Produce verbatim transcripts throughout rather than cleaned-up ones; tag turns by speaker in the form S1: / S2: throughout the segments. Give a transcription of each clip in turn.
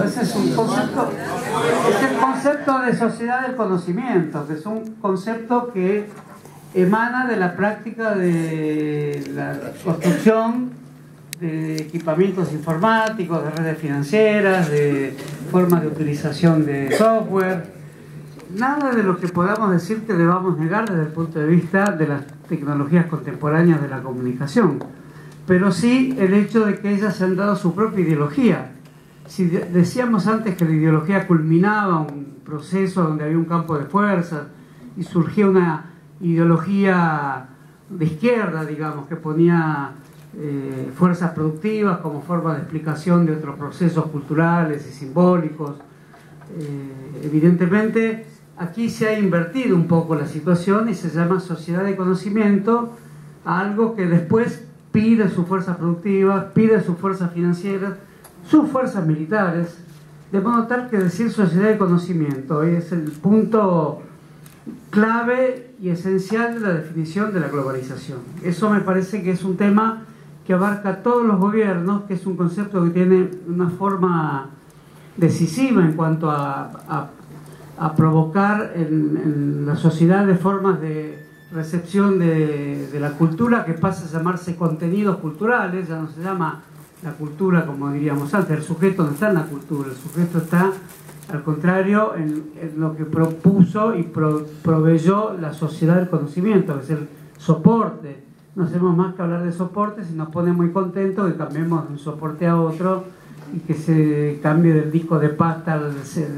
S1: ese es un concepto, es el concepto de sociedad del conocimiento, que es un concepto que emana de la práctica de la construcción de equipamientos informáticos, de redes financieras, de formas de utilización de software. Nada de lo que podamos decir que debamos negar desde el punto de vista de las tecnologías contemporáneas de la comunicación, pero sí el hecho de que ellas se han dado su propia ideología. Si decíamos antes que la ideología culminaba un proceso donde había un campo de fuerzas y surgía una ideología de izquierda, digamos, que ponía eh, fuerzas productivas como forma de explicación de otros procesos culturales y simbólicos, eh, evidentemente aquí se ha invertido un poco la situación y se llama sociedad de conocimiento a algo que después pide sus fuerzas productivas, pide sus fuerzas financieras, sus fuerzas militares, de modo tal que decir sociedad de conocimiento es el punto clave y esencial de la definición de la globalización. Eso me parece que es un tema que abarca a todos los gobiernos, que es un concepto que tiene una forma decisiva en cuanto a, a, a provocar en, en la sociedad de formas de recepción de, de la cultura que pasa a llamarse contenidos culturales. Ya no se llama la cultura como diríamos antes, el sujeto no está en la cultura, el sujeto está al contrario en, en lo que propuso y pro, proveyó la sociedad del conocimiento, que es el soporte. No hacemos más que hablar de soporte si nos pone muy contentos que cambiemos de un soporte a otro y que se cambie del disco de pasta al, al,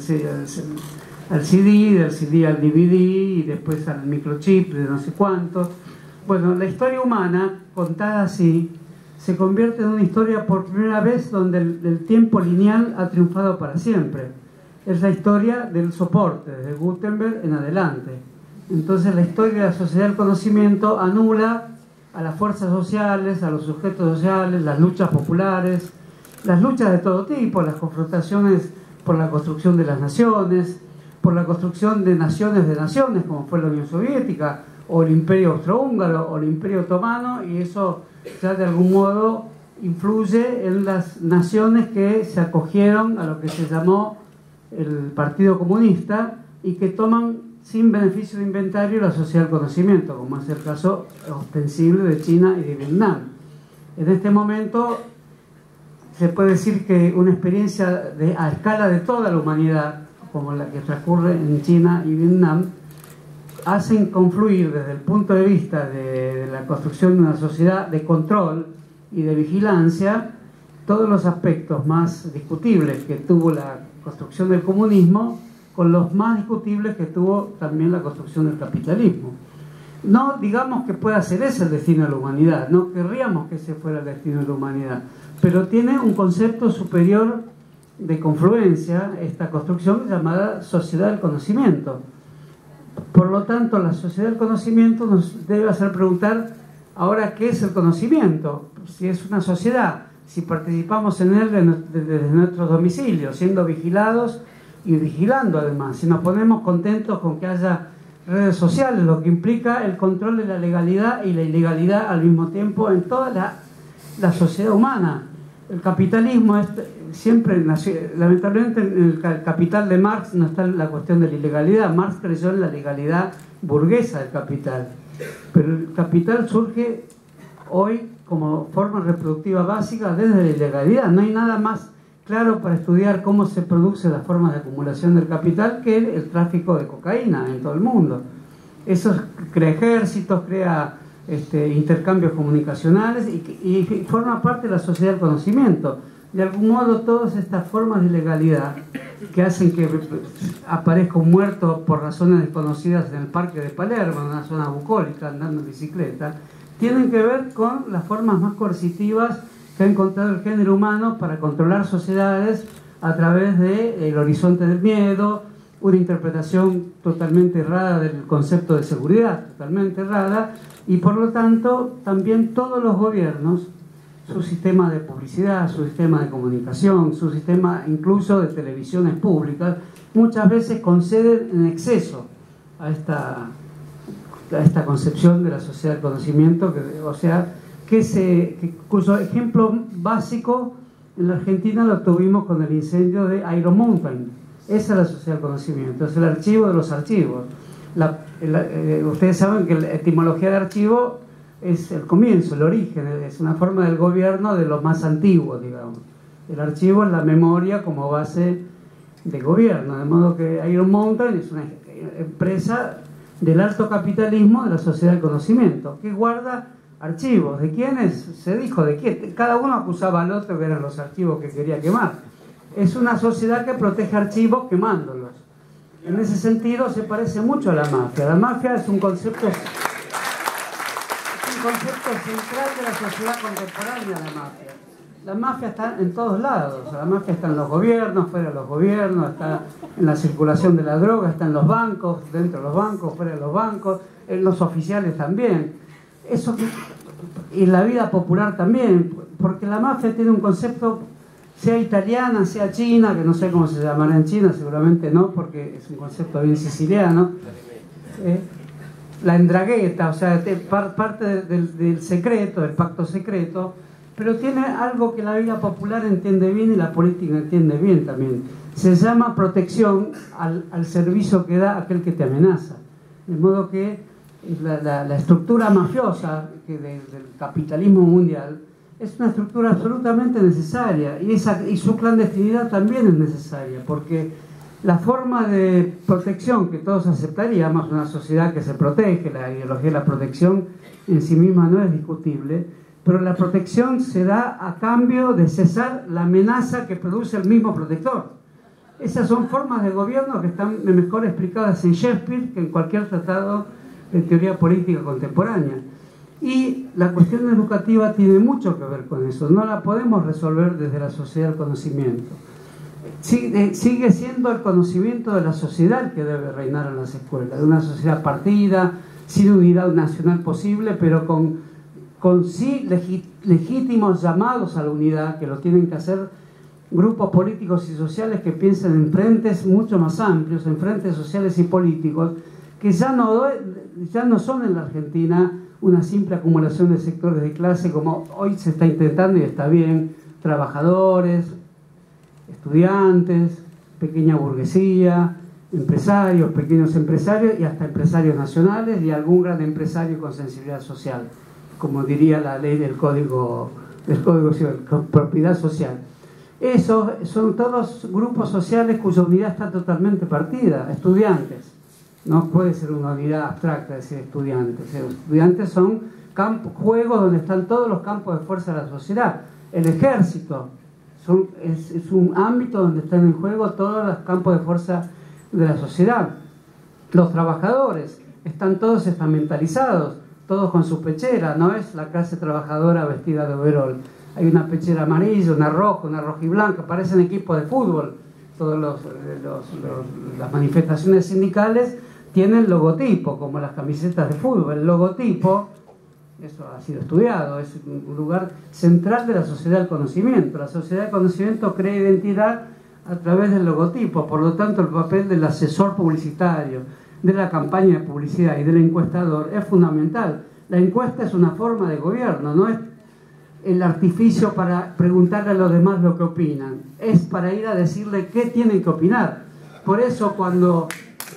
S1: al C D, del C D al D V D y después al microchip de no sé cuánto. Bueno, la historia humana contada así se convierte en una historia por primera vez donde el, el tiempo lineal ha triunfado para siempre. Es la historia del soporte, desde Gutenberg en adelante. Entonces la historia de la sociedad del conocimiento anula a las fuerzas sociales, a los sujetos sociales, las luchas populares, las luchas de todo tipo, las confrontaciones por la construcción de las naciones, por la construcción de naciones de naciones, como fue la Unión Soviética, o el Imperio Austrohúngaro, o el Imperio Otomano, y eso ya de algún modo influye en las naciones que se acogieron a lo que se llamó el Partido Comunista y que toman sin beneficio de inventario la sociedad del conocimiento, como es el caso ostensible de China y de Vietnam. En este momento se puede decir que una experiencia de, a escala de toda la humanidad, como la que transcurre en China y Vietnam, hacen confluir desde el punto de vista de, de la construcción de una sociedad de control y de vigilancia todos los aspectos más discutibles que tuvo la construcción del comunismo con los más discutibles que tuvo también la construcción del capitalismo. No digamos que pueda ser ese el destino de la humanidad, no querríamos que ese fuera el destino de la humanidad, pero tiene un concepto superior de confluencia, esta construcción llamada sociedad del conocimiento. Por lo tanto, la sociedad del conocimiento nos debe hacer preguntar ahora qué es el conocimiento, si es una sociedad, si participamos en él desde nuestros domicilios, siendo vigilados y vigilando además, si nos ponemos contentos con que haya redes sociales, lo que implica el control de la legalidad y la ilegalidad al mismo tiempo en toda la, la sociedad humana. El capitalismo es siempre, lamentablemente en el capital de Marx no está la cuestión de la ilegalidad. Marx creyó en la legalidad burguesa del capital, pero el capital surge hoy como forma reproductiva básica desde la ilegalidad. No hay nada más claro para estudiar cómo se produce las formas de acumulación del capital que el, el tráfico de cocaína en todo el mundo. Eso crea ejércitos, crea este, intercambios comunicacionales y, y forma parte de la sociedad del conocimiento. De algún modo todas estas formas de ilegalidad que hacen que aparezca un muerto por razones desconocidas en el parque de Palermo, en una zona bucólica, andando en bicicleta, tienen que ver con las formas más coercitivas que ha encontrado el género humano para controlar sociedades a través del horizonte del miedo, una interpretación totalmente errada del concepto de seguridad, totalmente errada, y por lo tanto también todos los gobiernos, su sistema de publicidad, su sistema de comunicación, su sistema incluso de televisiones públicas, muchas veces conceden en exceso a esta, a esta concepción de la sociedad del conocimiento, que, o sea, que se, que, cuyo ejemplo básico En la Argentina lo tuvimos con el incendio de Iron Mountain. Esa es la sociedad del conocimiento, es el archivo de los archivos. La, la, eh, ustedes saben que la etimología de archivo es el comienzo, el origen, es una forma del gobierno de lo más antiguo, digamos. El archivo es la memoria como base de gobierno, de modo que Iron Mountain es una empresa del alto capitalismo de la sociedad del conocimiento, que guarda archivos. ¿De quiénes? Se dijo de quién. Cada uno acusaba al otro que eran los archivos que quería quemar. Es una sociedad que protege archivos quemándolos. En ese sentido se parece mucho a la mafia. La mafia es un concepto, es un concepto central de la sociedad contemporánea, la mafia. La mafia está en todos lados. La mafia está en los gobiernos, fuera de los gobiernos, está en la circulación de la droga, está en los bancos, dentro de los bancos, fuera de los bancos, en los oficiales también. Eso, y la vida popular también, porque la mafia tiene un concepto, sea italiana, sea china, que no sé cómo se llamará en China, seguramente no, porque es un concepto bien siciliano. Eh, la endragueta, o sea, te, par, parte del, del secreto, del pacto secreto, pero tiene algo que la vida popular entiende bien y la política entiende bien también. Se llama protección al, al servicio que da aquel que te amenaza. De modo que la, la, la estructura mafiosa que de, del capitalismo mundial es una estructura absolutamente necesaria, y, esa, y su clandestinidad también es necesaria, porque la forma de protección que todos aceptaríamos, una sociedad que se protege, la ideología de la protección en sí misma no es discutible, pero la protección se da a cambio de cesar la amenaza que produce el mismo protector. Esas son formas de gobierno que están mejor explicadas en Shakespeare que en cualquier tratado de teoría política contemporánea. Y la cuestión educativa tiene mucho que ver con eso. No la podemos resolver desde la sociedad del conocimiento. Sigue, sigue siendo el conocimiento de la sociedad el que debe reinar en las escuelas, de una sociedad partida, sin unidad nacional posible, pero con, con sí legi, legítimos llamados a la unidad, que lo tienen que hacer grupos políticos y sociales que piensen en frentes mucho más amplios, en frentes sociales y políticos, que ya no, ya no son en la Argentina una simple acumulación de sectores de clase como hoy se está intentando y está bien, trabajadores, estudiantes, pequeña burguesía, empresarios, pequeños empresarios y hasta empresarios nacionales y algún gran empresario con sensibilidad social, como diría la ley del Código, del Código Civil, propiedad social. Esos son todos grupos sociales cuya unidad está totalmente partida. Estudiantes, no puede ser una unidad abstracta decir estudiantes. Estudiantes son campos, juegos donde están todos los campos de fuerza de la sociedad. El ejército son, es, es un ámbito donde están en juego todos los campos de fuerza de la sociedad. Los trabajadores están todos estamentalizados, todos con su pechera, no es la clase trabajadora vestida de overol. Hay una pechera amarilla, una roja, una rojiblanca, parecen equipos de fútbol. Todas los, los, los, las manifestaciones sindicales tienen logotipo, como las camisetas de fútbol. El logotipo, eso ha sido estudiado, es un lugar central de la sociedad del conocimiento. La sociedad del conocimiento crea identidad a través del logotipo, por lo tanto el papel del asesor publicitario, de la campaña de publicidad y del encuestador es fundamental. La encuesta es una forma de gobierno, no es el artificio para preguntarle a los demás lo que opinan, es para ir a decirle qué tienen que opinar. Por eso cuando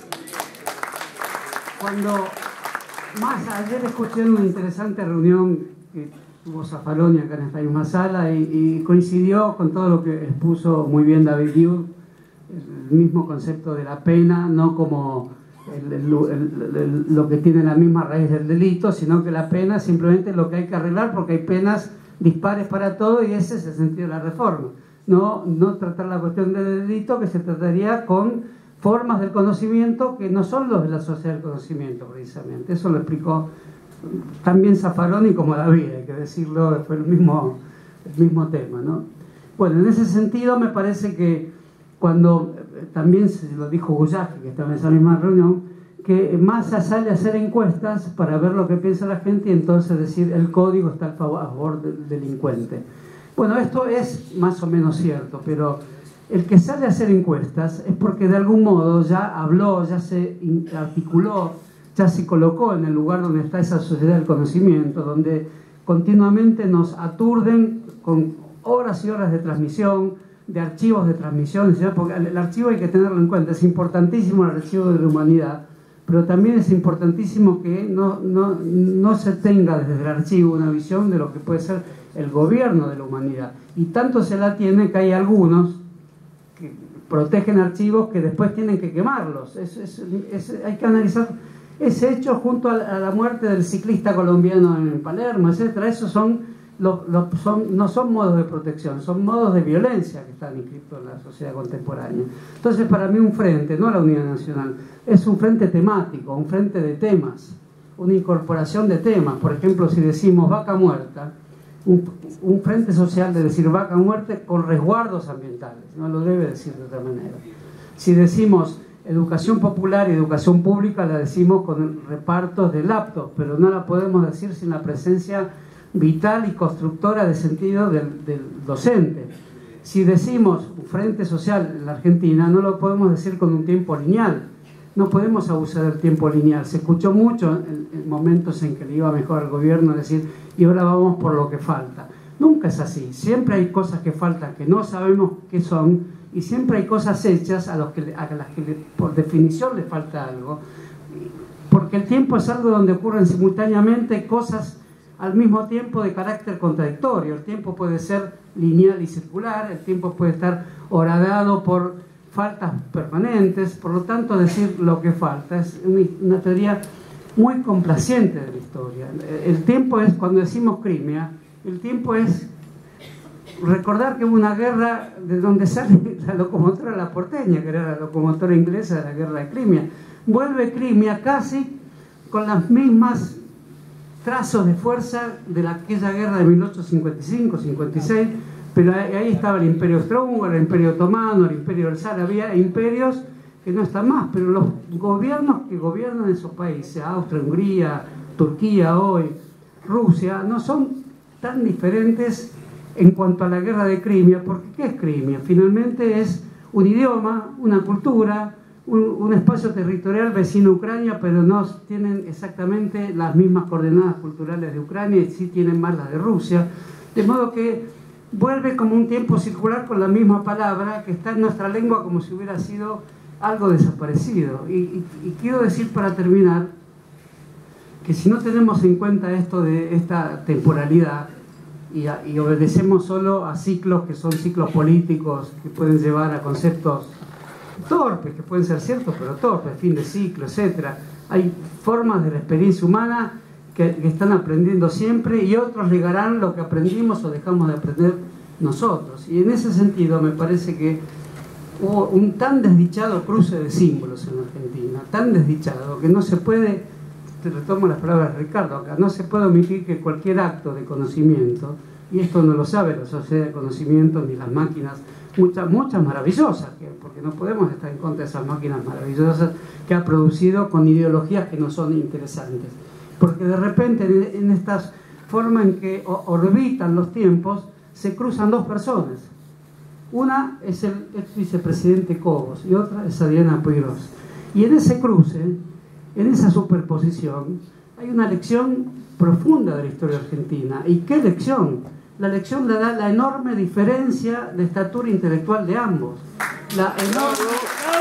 S1: cuando más ayer escuché en una interesante reunión que tuvo Zaffaroni acá en esta misma sala y, y coincidió con todo lo que expuso muy bien David Guiud, el mismo concepto de la pena, no como el, el, el, el, lo que tiene la misma raíz del delito, sino que la pena es simplemente lo que hay que arreglar porque hay penas dispares para todo y ese es el sentido de la reforma. No, no tratar la cuestión del delito, que se trataría con formas del conocimiento que no son los de la sociedad del conocimiento precisamente. Eso lo explicó también Zaffaroni como David, hay que decirlo, fue el mismo, el mismo tema, ¿no? Bueno, en ese sentido me parece que cuando también se lo dijo Guyaki, que estaba en esa misma reunión, que Massa sale a hacer encuestas para ver lo que piensa la gente y entonces decir el código está a favor del delincuente. Bueno, esto es más o menos cierto, pero el que sale a hacer encuestas es porque de algún modo ya habló, ya se articuló, ya se colocó en el lugar donde está esa sociedad del conocimiento, donde continuamente nos aturden con horas y horas de transmisión, de archivos de transmisión, porque el archivo hay que tenerlo en cuenta, es importantísimo el archivo de la humanidad, pero también es importantísimo que no, no, no se tenga desde el archivo una visión de lo que puede ser el gobierno de la humanidad. Y tanto se la tiene que hay algunos que protegen archivos que después tienen que quemarlos. Es, es, es, hay que analizar ese hecho junto a la, a la muerte del ciclista colombiano en Palermo, etcétera. Esos son, los, los, son, no son modos de protección, son modos de violencia que están inscritos en la sociedad contemporánea. Entonces, para mí un frente, no la unidad nacional, es un frente temático, un frente de temas, una incorporación de temas. Por ejemplo, si decimos vaca muerta, un, un frente social de decir vaca muerta con resguardos ambientales, no lo debe decir de otra manera. Si decimos educación popular y educación pública, la decimos con repartos de laptops, pero no la podemos decir sin la presencia vital y constructora de sentido del, del docente. Si decimos frente social en la Argentina, no lo podemos decir con un tiempo lineal. No podemos abusar del tiempo lineal. Se escuchó mucho en, en momentos en que le iba mejor al gobierno decir, y ahora vamos por lo que falta. Nunca es así. Siempre hay cosas que faltan, que no sabemos qué son, y siempre hay cosas hechas a, los que, a las que le, por definición le falta algo. Porque el tiempo es algo donde ocurren simultáneamente cosas al mismo tiempo de carácter contradictorio. El tiempo puede ser lineal y circular, el tiempo puede estar horadado por faltas permanentes, por lo tanto decir lo que falta es una teoría muy complaciente de la historia. El tiempo es, cuando decimos Crimea, el tiempo es recordar que hubo una guerra de donde sale la locomotora La Porteña, que era la locomotora inglesa de la guerra de Crimea. Vuelve Crimea casi con las mismas trazos de fuerza de la, aquella guerra de mil ochocientos cincuenta y cinco cincuenta y seis, pero ahí, ahí estaba el Imperio Austrohúngaro, el Imperio Otomano, el Imperio del Zar. Había imperios que no están más, pero los gobiernos que gobiernan esos países, Austria, Hungría, Turquía hoy, Rusia, no son tan diferentes en cuanto a la guerra de Crimea, porque ¿qué es Crimea? Finalmente es un idioma, una cultura, un, un espacio territorial vecino a Ucrania, pero no tienen exactamente las mismas coordenadas culturales de Ucrania y sí tienen más las de Rusia, de modo que vuelve como un tiempo circular con la misma palabra que está en nuestra lengua como si hubiera sido algo desaparecido. Y, y, y quiero decir para terminar que si no tenemos en cuenta esto de esta temporalidad y, a, y obedecemos solo a ciclos que son ciclos políticos que pueden llevar a conceptos torpes, que pueden ser ciertos pero torpes, fin de ciclo, etcétera. Hay formas de la experiencia humana que, que están aprendiendo siempre y otros legarán lo que aprendimos o dejamos de aprender nosotros. Y en ese sentido me parece que hubo un tan desdichado cruce de símbolos en Argentina, tan desdichado que no se puede, te retomo las palabras de Ricardo acá, no se puede omitir que cualquier acto de conocimiento, y esto no lo sabe la sociedad de conocimiento ni las máquinas, muchas, muchas maravillosas, porque no podemos estar en contra de esas máquinas maravillosas que ha producido con ideologías que no son interesantes, porque de repente en estas formas en que orbitan los tiempos se cruzan dos personas. Una es el ex vicepresidente Cobos y otra es Adriana Puigros. Y en ese cruce, en esa superposición, hay una lección profunda de la historia argentina. ¿Y qué lección? La lección le da la enorme diferencia de estatura intelectual de ambos. La enorme...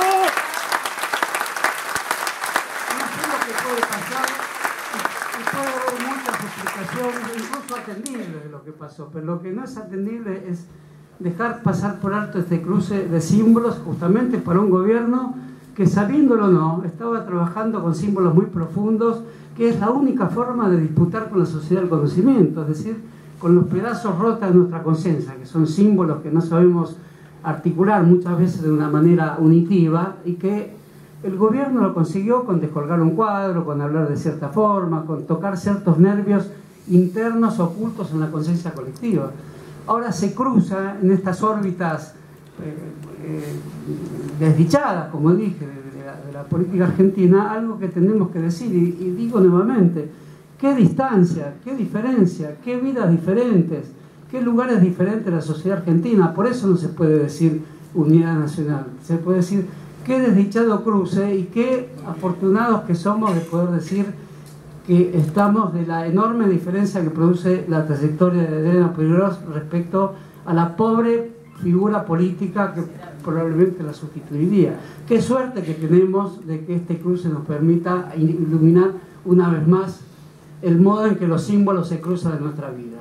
S1: No sé lo que puede pasar, y puede haber muchas explicaciones, incluso atendibles de lo que pasó, pero lo que no es atendible es dejar pasar por alto este cruce de símbolos justamente para un gobierno que, sabiéndolo o no, estaba trabajando con símbolos muy profundos, que es la única forma de disputar con la sociedad del conocimiento, es decir, con los pedazos rotos de nuestra conciencia, que son símbolos que no sabemos articular muchas veces de una manera unitiva y que el gobierno lo consiguió con descolgar un cuadro, con hablar de cierta forma, con tocar ciertos nervios internos ocultos en la conciencia colectiva. Ahora se cruza en estas órbitas eh, eh, desdichadas, como dije, de la, de la política argentina, algo que tenemos que decir, y, y digo nuevamente, qué distancia, qué diferencia, qué vidas diferentes, qué lugares diferentes de la sociedad argentina. Por eso no se puede decir unidad nacional, se puede decir qué desdichado cruce y qué afortunados que somos de poder decir que estamos de la enorme diferencia que produce la trayectoria de Adriana Puigros respecto a la pobre figura política que probablemente la sustituiría. Qué suerte que tenemos de que este cruce nos permita iluminar una vez más el modo en que los símbolos se cruzan en nuestra vida.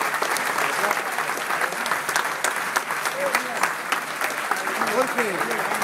S2: Jorge.